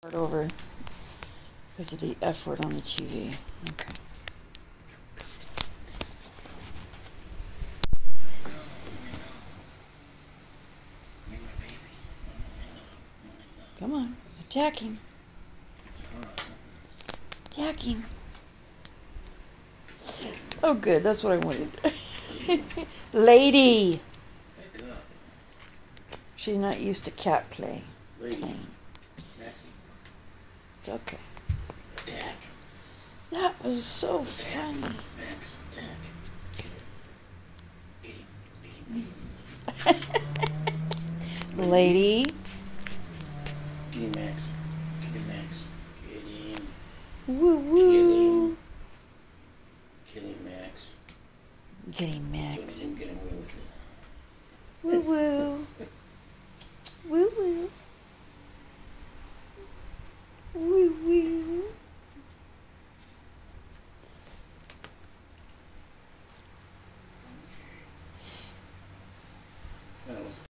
Start over because of the F word on the TV. Okay. Come on, attack him. Attack him. Oh, good. That's what I wanted. Lady. She's not used to cat play. Lady. It's okay. Attack. That was so funny. Max, attack. Get him. Get him. Lady. Get him, Max. Get him, Max. Get him. Woo woo. Kill him, Max. Get him, Max. Get him away with it. Woo woo.